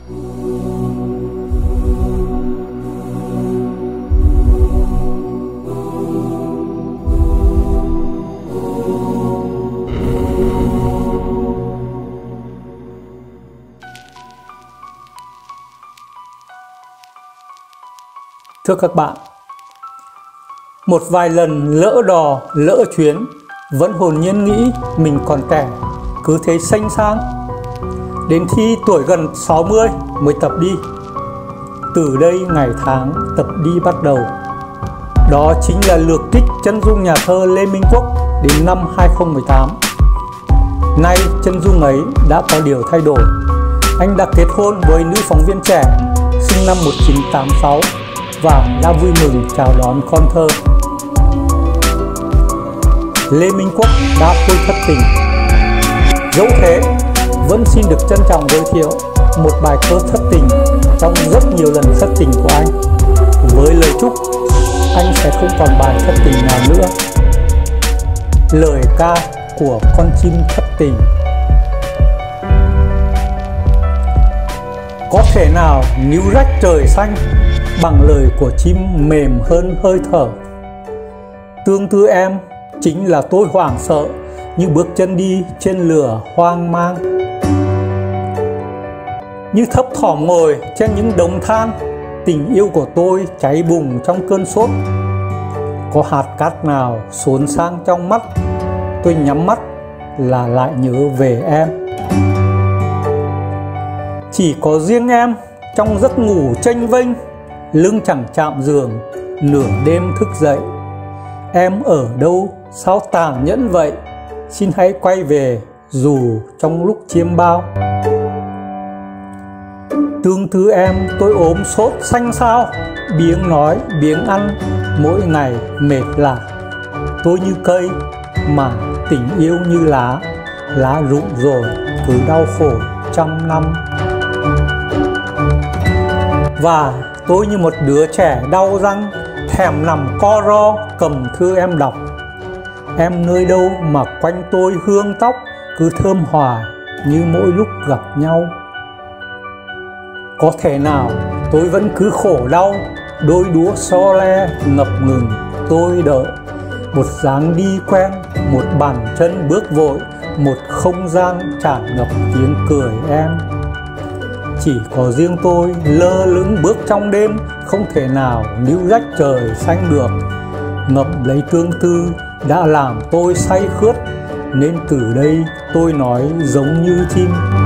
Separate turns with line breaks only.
Thưa các bạn, một vài lần lỡ đò, lỡ chuyến, vẫn hồn nhiên nghĩ mình còn trẻ, cứ thế xanh sang. Đến khi tuổi gần 60 mới tập đi. Từ đây ngày tháng tập đi bắt đầu. Đó chính là lược trích chân dung nhà thơ Lê Minh Quốc đến năm 2018. Nay chân dung ấy đã có điều thay đổi. Anh đã kết hôn với nữ phóng viên trẻ sinh năm 1986 và đã vui mừng chào đón con thơ. Lê Minh Quốc đã tôi thất tình. Dẫu thế, vẫn xin được trân trọng giới thiệu một bài thơ thất tình trong rất nhiều lần thất tình của anh, với lời chúc anh sẽ không còn bài thất tình nào nữa. Lời ca của con chim thất tình. Có thể nào níu rách trời xanh bằng lời của chim mềm hơn hơi thở. Tương tư em chính là tôi hoảng sợ như bước chân đi trên lửa hoang mang. Như thấp thỏm ngồi trên những đống than, tình yêu của tôi cháy bùng trong cơn sốt. Có hạt cát nào xốn sang trong mắt, tôi nhắm mắt là lại nhớ về em. Chỉ có riêng em trong giấc ngủ chênh vênh, lưng chẳng chạm giường, nửa đêm thức dậy. Em ở đâu sao tàn nhẫn vậy, xin hãy quay về dù trong lúc chiêm bao. Tương tư em tôi ốm sốt xanh xao, biếng nói biếng ăn, mỗi ngày mệt lạ. Tôi như cây mà tình yêu như lá, lá rụng rồi cứ đau khổ trăm năm. Và tôi như một đứa trẻ đau răng, thèm nằm co ro cầm thư em đọc. Em nơi đâu mà quanh tôi hương tóc cứ thơm hoài như mỗi lúc gặp nhau. Có thể nào tôi vẫn cứ khổ đau, đôi đũa so le ngập ngừng tôi đợi. Một dáng đi quen, một bàn chân bước vội, một không gian tràn ngập tiếng cười em. Chỉ có riêng tôi lơ lửng bước trong đêm, không thể nào níu rách trời xanh được. Ngậm lấy tương tư đã làm tôi say khướt, nên từ đây tôi nói giống như chim.